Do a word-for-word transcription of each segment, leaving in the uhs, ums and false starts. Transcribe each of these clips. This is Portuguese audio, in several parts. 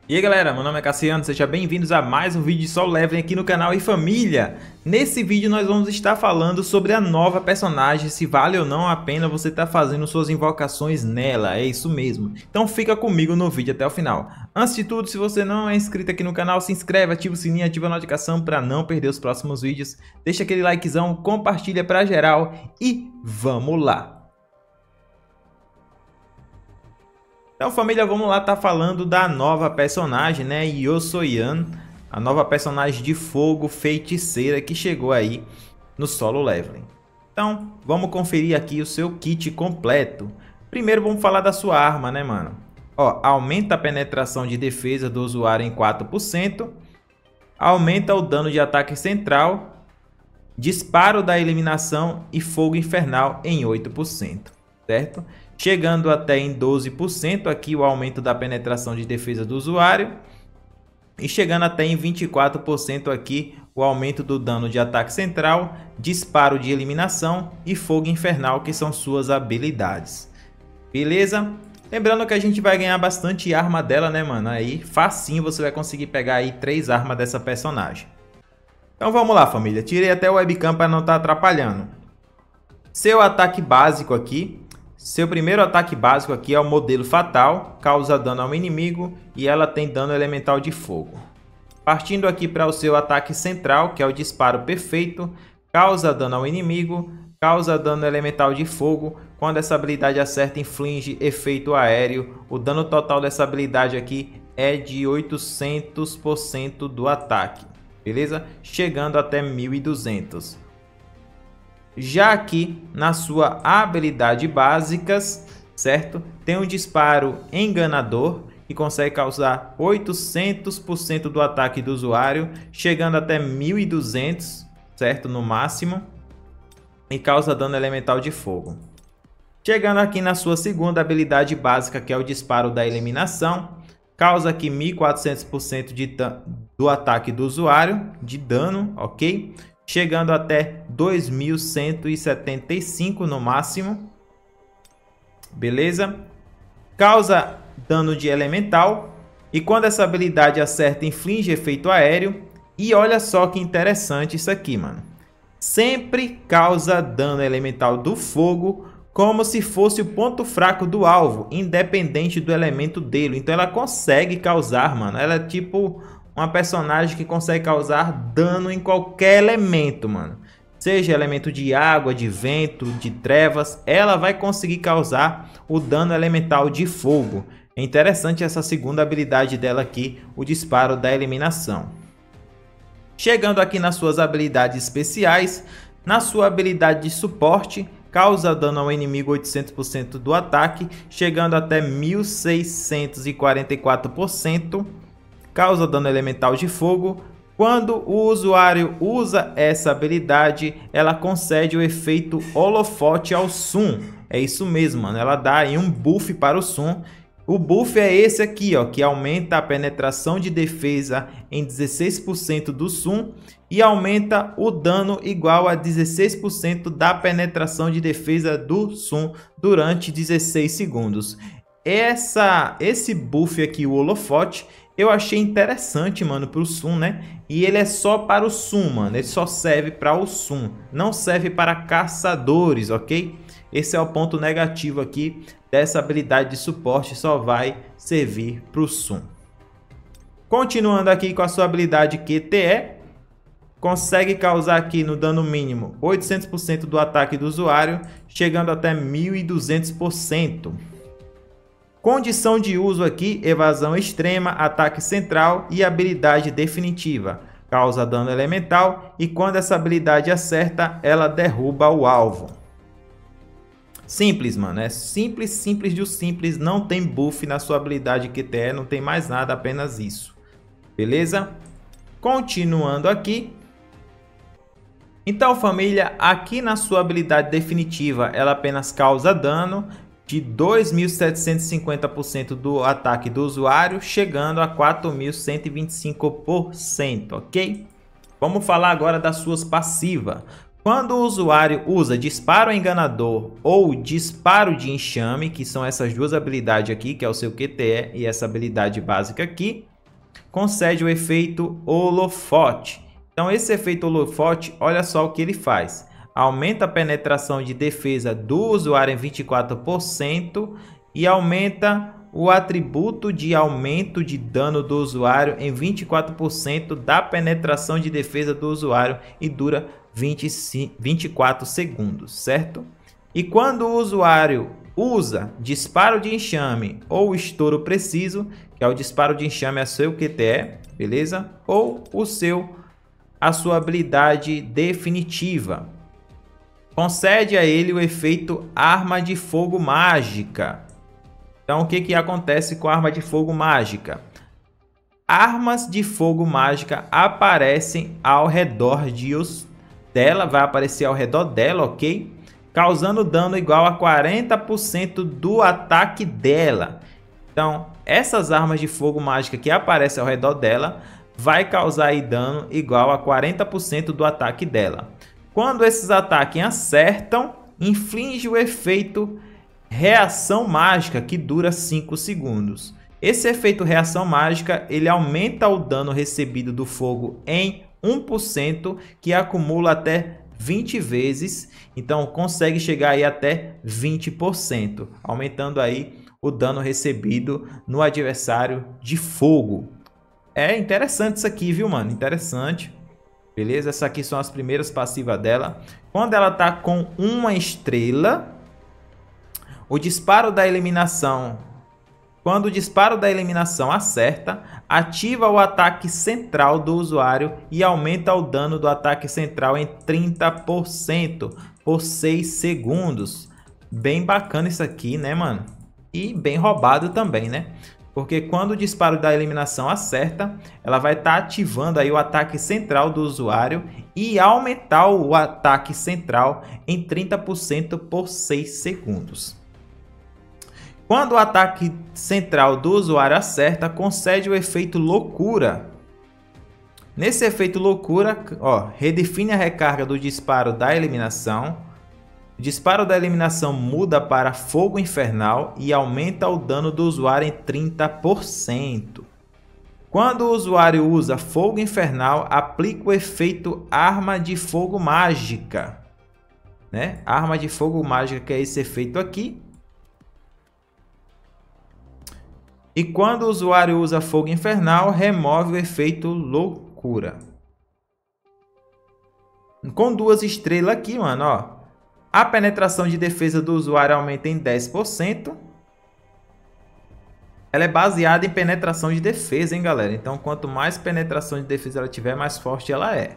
E aí galera, meu nome é Cassiano, sejam bem-vindos a mais um vídeo de Solo Leveling aqui no canal e família. Nesse vídeo nós vamos estar falando sobre a nova personagem, se vale ou não a pena você estar fazendo suas invocações nela, é isso mesmo. Então fica comigo no vídeo até o final. Antes de tudo, se você não é inscrito aqui no canal, se inscreve, ativa o sininho, ativa a notificação para não perder os próximos vídeos. Deixa aquele likezão, compartilha para geral e vamos lá. Então família, vamos lá tá falando da nova personagem, né, Yosoyan, a nova personagem de fogo feiticeira que chegou aí no Solo Leveling. Então vamos conferir aqui o seu kit completo. Primeiro vamos falar da sua arma, né mano. Ó, aumenta a penetração de defesa do usuário em quatro por cento, aumenta o dano de ataque central, disparo da eliminação e fogo infernal em oito por cento, certo? Chegando até em doze por cento aqui o aumento da penetração de defesa do usuário. E chegando até em vinte e quatro por cento aqui o aumento do dano de ataque central, disparo de eliminação e fogo infernal, que são suas habilidades. Beleza? Lembrando que a gente vai ganhar bastante arma dela, né mano? Aí facinho você vai conseguir pegar aí três armas dessa personagem. Então vamos lá família, tirei até o webcam para não estar atrapalhando. Seu ataque básico aqui. Seu primeiro ataque básico aqui é o modelo fatal, causa dano ao inimigo e ela tem dano elemental de fogo. Partindo aqui para o seu ataque central, que é o disparo perfeito, causa dano ao inimigo, causa dano elemental de fogo. Quando essa habilidade acerta, inflige efeito aéreo. O dano total dessa habilidade aqui é de oitocentos por cento do ataque, beleza? Chegando até mil e duzentos. Já aqui na sua habilidade básicas, certo? Tem um disparo enganador que consegue causar oitocentos por cento do ataque do usuário, chegando até mil e duzentos, certo? No máximo. E causa dano elemental de fogo. Chegando aqui na sua segunda habilidade básica, que é o disparo da eliminação, causa aqui mil e quatrocentos por cento de do ataque do usuário, de dano, ok? Chegando até dois mil cento e setenta e cinco no máximo. Beleza? Causa dano de elemental. E quando essa habilidade acerta, inflige efeito aéreo. E olha só que interessante isso aqui, mano. Sempre causa dano elemental do fogo, como se fosse o ponto fraco do alvo, independente do elemento dele. Então ela consegue causar, mano. Ela é tipo uma personagem que consegue causar dano em qualquer elemento, mano. Seja elemento de água, de vento, de trevas, ela vai conseguir causar o dano elemental de fogo. É interessante essa segunda habilidade dela aqui, o disparo da eliminação. Chegando aqui nas suas habilidades especiais, na sua habilidade de suporte, causa dano ao inimigo oitocentos por cento do ataque, chegando até mil seiscentos e quarenta e quatro por cento. Causa dano elemental de fogo. Quando o usuário usa essa habilidade, ela concede o efeito holofote ao Sun. É isso mesmo, mano. Ela dá aí um buff para o Sun. O buff é esse aqui, ó, que aumenta a penetração de defesa em dezesseis por cento do Sun e aumenta o dano igual a dezesseis por cento da penetração de defesa do Sun durante dezesseis segundos. Essa, esse buff aqui, o holofote, eu achei interessante, mano, pro Sun, né? E ele é só para o Sun, mano. Ele só serve para o Sun. Não serve para caçadores, ok? Esse é o ponto negativo aqui dessa habilidade de suporte. Só vai servir para o Sun. Continuando aqui com a sua habilidade Q T E. Consegue causar aqui no dano mínimo oitocentos por cento do ataque do usuário. Chegando até mil e duzentos por cento. Condição de uso aqui, evasão extrema, ataque central e habilidade definitiva. Causa dano elemental e quando essa habilidade acerta, ela derruba o alvo. Simples, mano. É simples, simples de o simples. Não tem buff na sua habilidade Q T E, não tem mais nada, apenas isso. Beleza? Continuando aqui. Então, família, aqui na sua habilidade definitiva, ela apenas causa dano de dois mil setecentos e cinquenta por cento do ataque do usuário, chegando a quatro mil cento e vinte e cinco por cento, ok? Vamos falar agora das suas passivas. Quando o usuário usa disparo enganador ou disparo de enxame, que são essas duas habilidades aqui, que é o seu Q T E e essa habilidade básica aqui, concede o efeito holofote. Então esse efeito holofote, olha só o que ele faz. Aumenta a penetração de defesa do usuário em vinte e quatro por cento e aumenta o atributo de aumento de dano do usuário em vinte e quatro por cento da penetração de defesa do usuário e dura vinte e quatro segundos, certo? E quando o usuário usa disparo de enxame ou estouro preciso, que é o disparo de enxame a seu Q T E, beleza? Ou o seu a sua habilidade definitiva, concede a ele o efeito arma de fogo mágica. Então o que que acontece com a arma de fogo mágica? Armas de fogo mágica aparecem ao redor de os dela, vai aparecer ao redor dela, ok? Causando dano igual a quarenta por cento do ataque dela. Então, essas armas de fogo mágica que aparecem ao redor dela vai causar aí dano igual a quarenta por cento do ataque dela. Quando esses ataques acertam, inflige o efeito reação mágica, que dura cinco segundos. Esse efeito reação mágica, ele aumenta o dano recebido do fogo em um por cento, que acumula até vinte vezes, então consegue chegar aí até vinte por cento, aumentando aí o dano recebido no adversário de fogo. É interessante isso aqui, viu, mano? Interessante. Beleza? Essas aqui são as primeiras passivas dela. Quando ela tá com uma estrela, o disparo da eliminação, quando o disparo da eliminação acerta, ativa o ataque central do usuário e aumenta o dano do ataque central em trinta por cento por seis segundos. Bem bacana isso aqui, né, mano? E bem roubado também, né? Porque quando o disparo da eliminação acerta, ela vai estar tá ativando aí o ataque central do usuário e aumentar o ataque central em trinta por cento por seis segundos. Quando o ataque central do usuário acerta, concede o efeito loucura. Nesse efeito loucura, ó, redefine a recarga do disparo da eliminação. O disparo da eliminação muda para fogo infernal e aumenta o dano do usuário em trinta por cento. Quando o usuário usa fogo infernal, aplica o efeito arma de fogo mágica, né? Arma de fogo mágica, que é esse efeito aqui. E quando o usuário usa fogo infernal, remove o efeito loucura. Com duas estrelas aqui, mano, ó. A penetração de defesa do usuário aumenta em dez por cento. Ela é baseada em penetração de defesa, hein, galera? Então, quanto mais penetração de defesa ela tiver, mais forte ela é.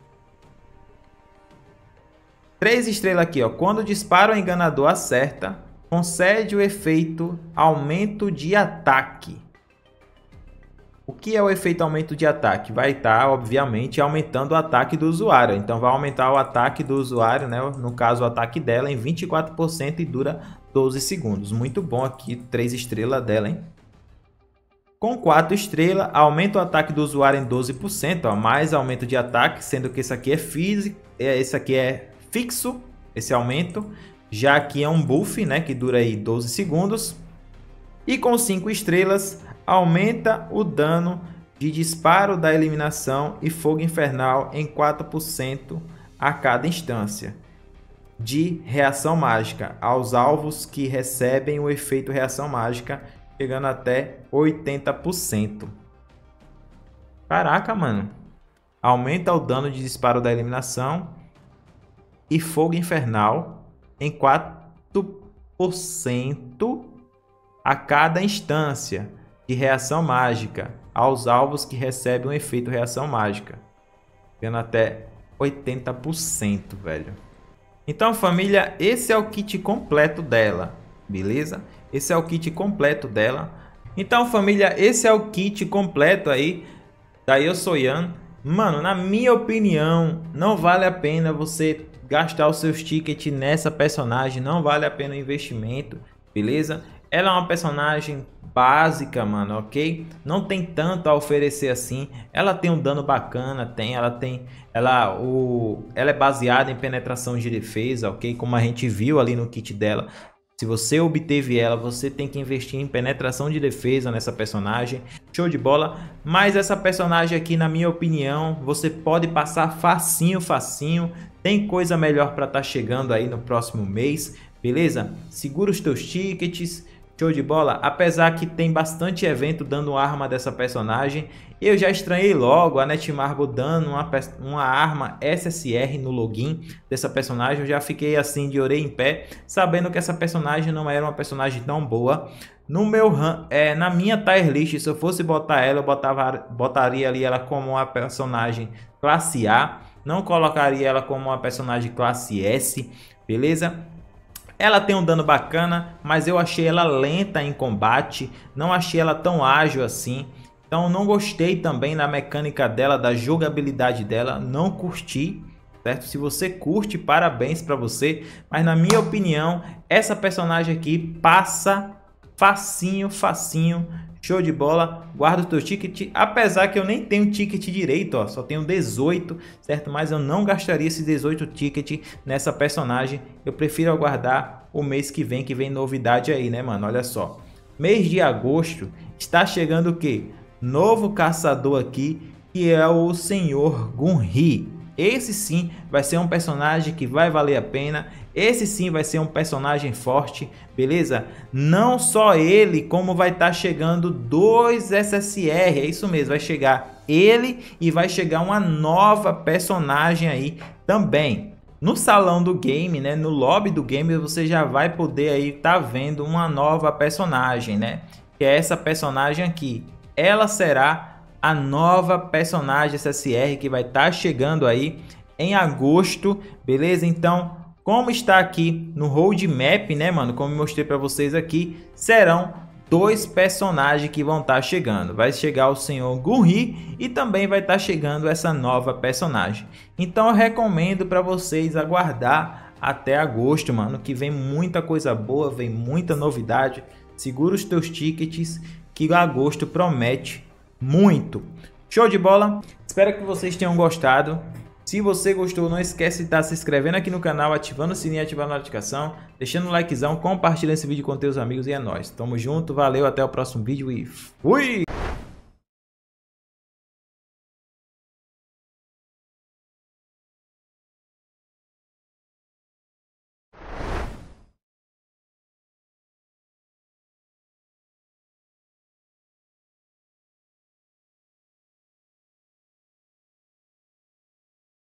Três estrelas aqui, ó. Quando o disparo enganador acerta, concede o efeito aumento de ataque. O que é o efeito aumento de ataque? Vai estar, obviamente, aumentando o ataque do usuário. Então, vai aumentar o ataque do usuário, né? No caso, o ataque dela em vinte e quatro por cento e dura doze segundos. Muito bom aqui, três estrelas dela, hein? Com quatro estrelas, aumenta o ataque do usuário em doze por cento. Ó, mais aumento de ataque, sendo que esse aqui é físico, esse aqui é fixo, esse aumento. Já aqui é um buff, né? Que dura aí doze segundos. E com cinco estrelas, aumenta o dano de disparo da eliminação e fogo infernal em quatro por cento a cada instância de reação mágica aos alvos que recebem o efeito reação mágica, chegando até oitenta por cento. Caraca, mano. Aumenta o dano de disparo da eliminação e fogo infernal em quatro por cento a cada instância de reação mágica aos alvos que recebem um efeito reação mágica, chegando até oitenta por cento, velho. Então, família, esse é o kit completo dela, beleza? Esse é o kit completo dela. Então, família, esse é o kit completo aí da Yosoyan. Mano, na minha opinião, não vale a pena você gastar os seus tickets nessa personagem, não vale a pena o investimento, beleza? Ela é uma personagem básica, mano, ok? Não tem tanto a oferecer assim. Ela tem um dano bacana, tem, ela tem, ela, o, ela é baseada em penetração de defesa, ok? Como a gente viu ali no kit dela. Se você obteve ela, você tem que investir em penetração de defesa nessa personagem. Show de bola. Mas essa personagem aqui, na minha opinião, você pode passar facinho, facinho. Tem coisa melhor para estar chegando aí no próximo mês, beleza? Segura os teus tickets. Show de bola. Apesar que tem bastante evento dando arma dessa personagem, eu já estranhei logo a Netmarble dando uma, uma arma S S R no login dessa personagem. Eu já fiquei assim de orelha em pé, sabendo que essa personagem não era uma personagem tão boa. No meu é, na minha tier list, se eu fosse botar ela, eu botava, botaria ali ela como uma personagem classe A. Não colocaria ela como uma personagem classe S, beleza? Ela tem um dano bacana, mas eu achei ela lenta em combate, não achei ela tão ágil assim. Então não gostei também da mecânica dela, da jogabilidade dela, não curti, certo? Se você curte, parabéns para você, mas na minha opinião, essa personagem aqui passa facinho, facinho. Show de bola, guarda o teu ticket, apesar que eu nem tenho ticket direito, ó, só tenho dezoito, certo? Mas eu não gastaria esses dezoito ticket nessa personagem, eu prefiro aguardar o mês que vem, que vem novidade aí, né, mano? Olha só, mês de agosto está chegando o que? Novo caçador aqui, que é o senhor Gunri. Esse sim vai ser um personagem que vai valer a pena. Esse sim vai ser um personagem forte, beleza? Não só ele, como vai estar tá chegando dois S S R, é isso mesmo, vai chegar ele e vai chegar uma nova personagem aí também. No salão do game, né, no lobby do game, você já vai poder aí tá vendo uma nova personagem, né? Que é essa personagem aqui. Ela será a nova personagem S S R que vai estar tá chegando aí em agosto, beleza? Então, como está aqui no roadmap, né, mano? Como eu mostrei para vocês aqui, serão dois personagens que vão estar tá chegando. Vai chegar o senhor Gunri e também vai estar tá chegando essa nova personagem. Então, eu recomendo para vocês aguardar até agosto, mano, que vem muita coisa boa, vem muita novidade. Segura os teus tickets que agosto promete muito. Show de bola. Espero que vocês tenham gostado. Se você gostou, não esquece de estar se inscrevendo aqui no canal, ativando o sininho e ativando a notificação, deixando um likezão, compartilhando esse vídeo com teus amigos e é nóis. Tamo junto, valeu, até o próximo vídeo e fui!